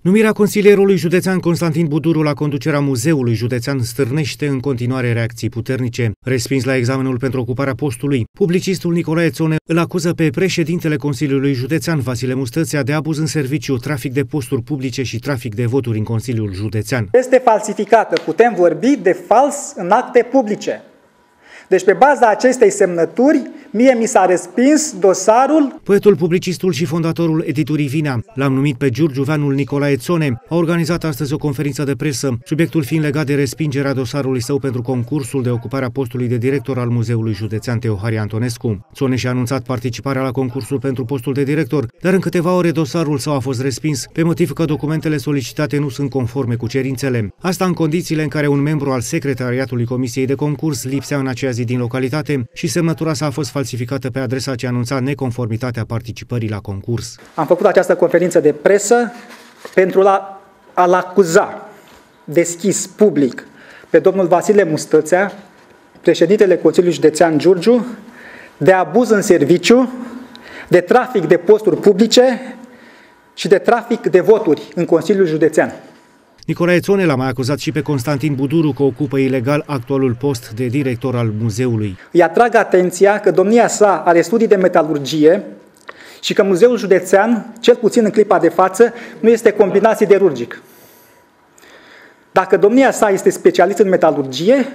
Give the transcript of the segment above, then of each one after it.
Numirea consilierului județean Constantin Buduru la conducerea Muzeului Județean stârnește în continuare reacții puternice. Respins la examenul pentru ocuparea postului, publicistul Nicolae Țone îl acuză pe președintele Consiliului Județean Vasile Mustățea de abuz în serviciu, trafic de posturi publice și trafic de voturi în Consiliul Județean. Este falsificată, putem vorbi de fals în acte publice. Deci pe baza acestei semnături, mie mi s-a respins dosarul. Poetul, publicistul și fondatorul editurii Vinea, l-am numit pe giurgiuveanul Nicolae Țone, a organizat astăzi o conferință de presă, subiectul fiind legat de respingerea dosarului său pentru concursul de ocupare a postului de director al Muzeului Județean Teoharie Antonescu. Țone și-a anunțat participarea la concursul pentru postul de director, dar în câteva ore dosarul său a fost respins, pe motiv că documentele solicitate nu sunt conforme cu cerințele. Asta în condițiile în care un membru al secretariatului Comisiei de Concurs lipsea în aceea zi din localitate și semnătura sa a fost falsificată pe adresa ce anunța neconformitatea participării la concurs. Am făcut această conferință de presă pentru a-l acuza deschis, public, pe domnul Vasile Mustățea, președintele Consiliului Județean Giurgiu, de abuz în serviciu, de trafic de posturi publice și de trafic de voturi în Consiliul Județean. Nicolae Țone l-a mai acuzat și pe Constantin Buduru că ocupă ilegal actualul post de director al muzeului. Îi atrag atenția că domnia sa are studii de metalurgie și că Muzeul Județean, cel puțin în clipa de față, nu este combinat siderurgic. Dacă domnia sa este specialist în metalurgie,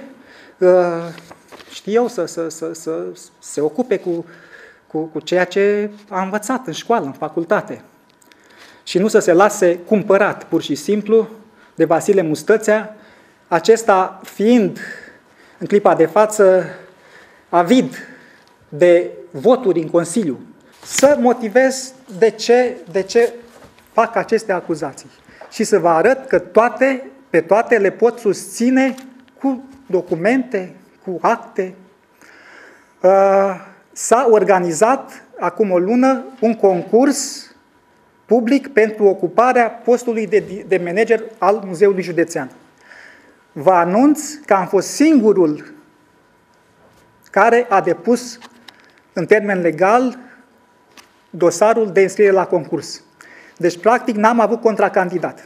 știu eu să se ocupe cu ceea ce a învățat în școală, în facultate. Și nu să se lase cumpărat, pur și simplu, de Vasile Mustățea, acesta fiind în clipa de față avid de voturi în Consiliu. Să motivez de ce fac aceste acuzații și să vă arăt că pe toate le pot susține cu documente, cu acte. S-a organizat acum o lună un concurs public pentru ocuparea postului de manager al Muzeului Județean. Vă anunț că am fost singurul care a depus în termen legal dosarul de înscriere la concurs. Deci, practic, n-am avut contracandidat.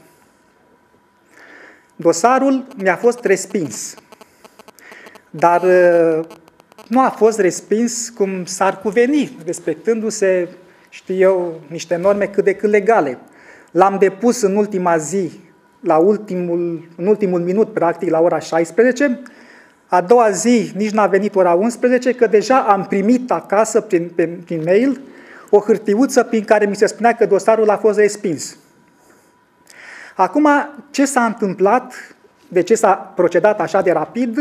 Dosarul mi-a fost respins, dar nu a fost respins cum s-ar cuveni, respectându-se, știu eu, niște norme cât de cât legale. L-am depus în ultima zi, în ultimul minut, practic, la ora 16. A doua zi nici n-a venit ora 11, că deja am primit acasă, prin mail, o hârtiuță prin care mi se spunea că dosarul a fost respins. Acum, ce s-a întâmplat, de ce s-a procedat așa de rapid,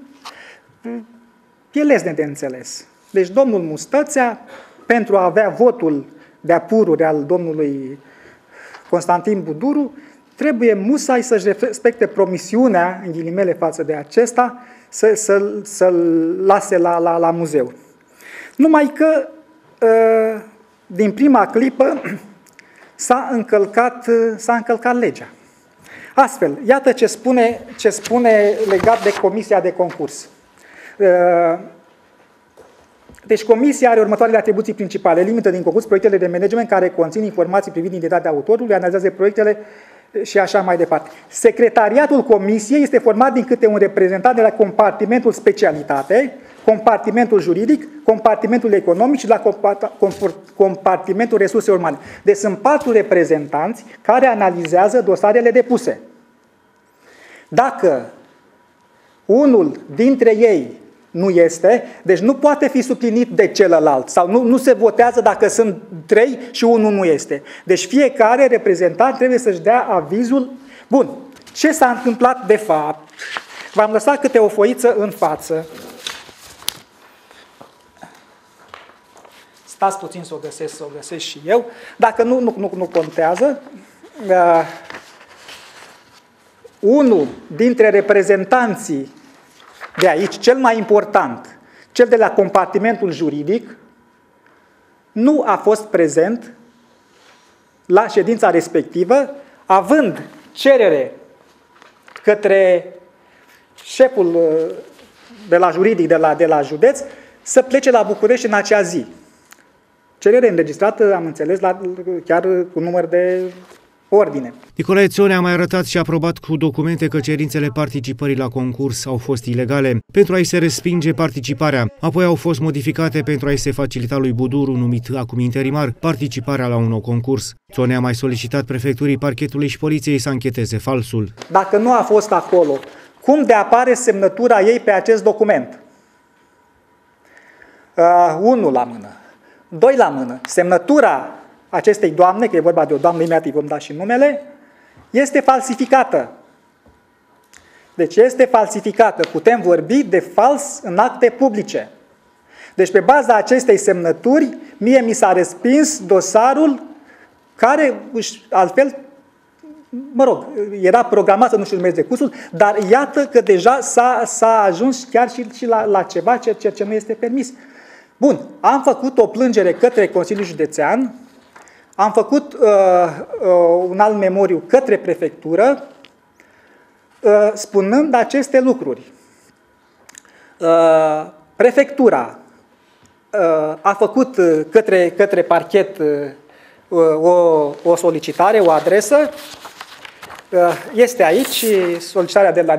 e lesne de înțeles. Deci domnul Mustățea, pentru a avea votul de-a pururi al domnului Constantin Buduru, trebuie musai să-și respecte promisiunea, în ghilimele, față de acesta, să-l lase la muzeu. Numai că, din prima clipă, s-a încălcat legea. Astfel, iată ce spune legat de Comisia de Concurs. Deci Comisia are următoarele atribuții principale. Limită din concurs proiectele de management care conțin informații privind identitatea autorului, analizează proiectele și așa mai departe. Secretariatul Comisiei este format din câte un reprezentant de la compartimentul specialitate, compartimentul juridic, compartimentul economic și de la compartimentul resurse umane. Deci sunt 4 reprezentanți care analizează dosarele depuse. Dacă unul dintre ei nu este, deci nu poate fi suplinit de celălalt sau nu se votează dacă sunt 3 și unul nu este. Deci fiecare reprezentant trebuie să-și dea avizul. Bun, ce s-a întâmplat de fapt? V-am lăsat câte o foiță în față. Stați puțin să o găsesc și eu. Dacă nu contează, unul dintre reprezentanții de aici, cel mai important, cel de la compartimentul juridic, nu a fost prezent la ședința respectivă, având cerere către șeful de la juridic de la județ să plece la București în acea zi. Cerere înregistrată, am înțeles, chiar cu număr Ordine. Nicolae Țone a mai arătat și aprobat cu documente că cerințele participării la concurs au fost ilegale pentru a-i se respinge participarea. Apoi au fost modificate pentru a-i se facilita lui Buduru, numit acum interimar, participarea la un nou concurs. Țone a mai solicitat prefecturii, parchetului și poliției să ancheteze falsul. Dacă nu a fost acolo, cum de apare semnătura ei pe acest document? 1 la mână. 2 la mână. Semnătura acestei doamne, că e vorba de o doamnă, imediat îi vom da și numele, este falsificată. Deci este falsificată. Putem vorbi de fals în acte publice. Deci pe baza acestei semnături, mie mi s-a respins dosarul care, altfel, mă rog, era programat să nu știu numesc de cursul, dar iată că deja s-a ajuns chiar și la ceva ce nu este permis. Bun, am făcut o plângere către Consiliul Județean, am făcut un alt memoriu către prefectură, spunând aceste lucruri. Prefectura a făcut către parchet o solicitare, o adresă. Este aici solicitarea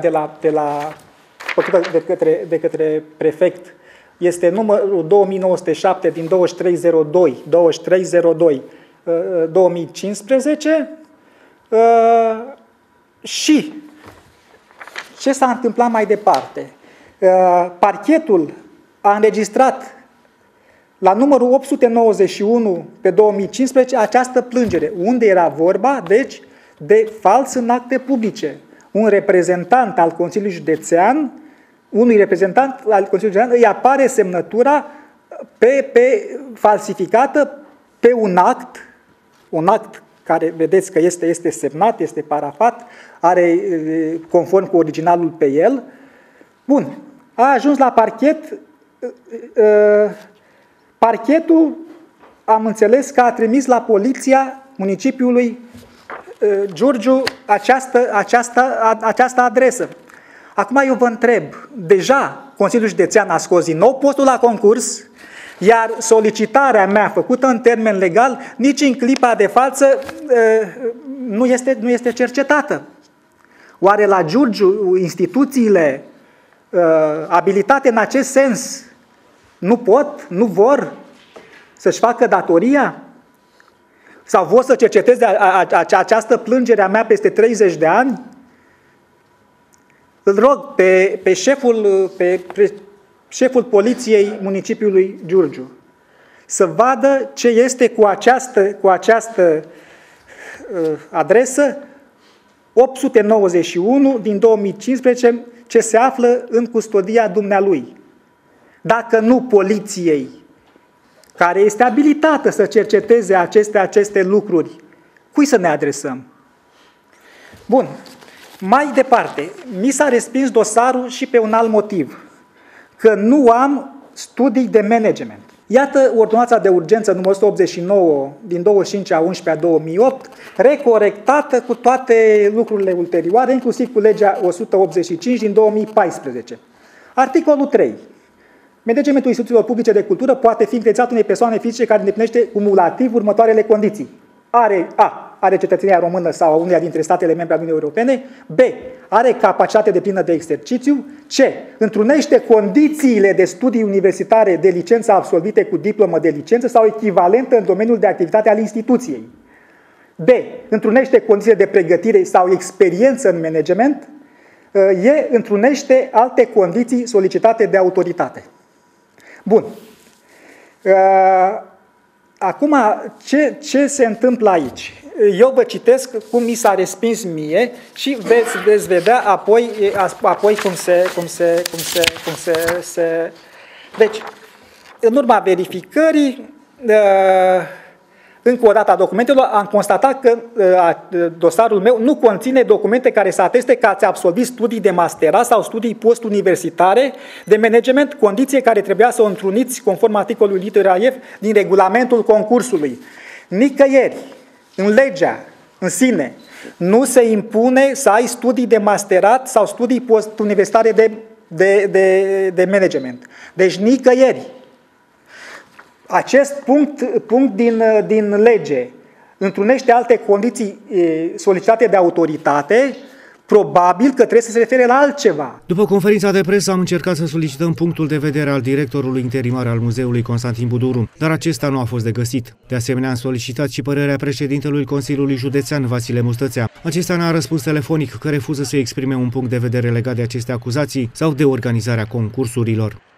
de către prefect. Este numărul 2907 din 2302 2015 și ce s-a întâmplat mai departe? Parchetul a înregistrat la numărul 891 pe 2015 această plângere, unde era vorba, deci, de fals în acte publice. Un reprezentant al Consiliului Județean, unui reprezentant al Consiliului Județean îi apare semnătura falsificată pe un act care vedeți că este semnat, este parafat, are conform cu originalul pe el. Bun, a ajuns la parchet, parchetul am înțeles că a trimis la poliția municipiului Giurgiu această adresă. Acum eu vă întreb, deja Consiliul Județean a scos din nou postul la concurs, iar solicitarea mea făcută în termen legal nici în clipa de față nu este cercetată. Oare la Giurgiu instituțiile abilitate în acest sens nu vor să-și facă datoria? Sau vor să cerceteze această plângere a mea peste 30 de ani? Îl rog pe șeful poliției municipiului Giurgiu să vadă ce este cu această adresă 891 din 2015 ce se află în custodia dumnealui. Dacă nu poliției, care este abilitată să cerceteze aceste lucruri, cui să ne adresăm? Bun. Mai departe, mi s-a respins dosarul și pe un alt motiv, că nu am studii de management. Iată ordonanța de urgență numărul 189 din 25/11/2008, recorectată cu toate lucrurile ulterioare, inclusiv cu legea 185 din 2014. Articolul 3. Managementul instituțiilor publice de cultură poate fi încredințat unei persoane fizice care îndeplinește cumulativ următoarele condiții. Are cetățenia română sau uneia dintre statele membre ale Uniunii Europene. B. Are capacitate deplină de exercițiu. C. Întrunește condițiile de studii universitare de licență absolvite cu diplomă de licență sau echivalentă în domeniul de activitate al instituției. B. Întrunește condițiile de pregătire sau experiență în management. E. Întrunește alte condiții solicitate de autoritate. Bun. Acum, ce se întâmplă aici? Eu vă citesc cum mi s-a respins mie și veți vedea apoi cum se... Deci, în urma verificării, încă o dată a documentelor, am constatat că dosarul meu nu conține documente care să ateste că ați absolvit studii de masterat sau studii postuniversitare de management, condiție care trebuia să o întruniți conform articolului litera F din regulamentul concursului. Nicăieri, în legea în sine, nu se impune să ai studii de masterat sau studii postuniversitare de management. Deci nicăieri. Acest punct din lege întrunește alte condiții solicitate de autoritate, probabil că trebuie să se refere la altceva. După conferința de presă am încercat să solicităm punctul de vedere al directorului interimar al muzeului, Constantin Buduru, dar acesta nu a fost de găsit. De asemenea, am solicitat și părerea președintelui Consiliului Județean, Vasile Mustățea. Acesta ne-a răspuns telefonic că refuză să exprime un punct de vedere legat de aceste acuzații sau de organizarea concursurilor.